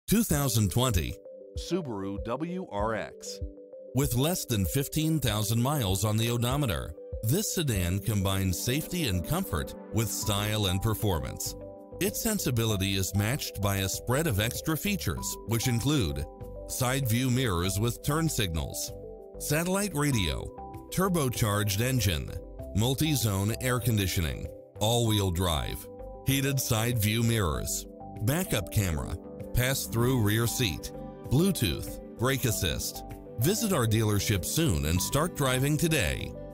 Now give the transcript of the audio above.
2020 Subaru WRX. With less than 15,000 miles on the odometer, this sedan combines safety and comfort with style and performance. Its sensibility is matched by a spread of extra features, which include side view mirrors with turn signals, satellite radio, turbocharged engine, multi-zone air conditioning, all-wheel drive, heated side view mirrors, backup camera, pass-through rear seat, Bluetooth, brake assist. Visit our dealership soon and start driving today.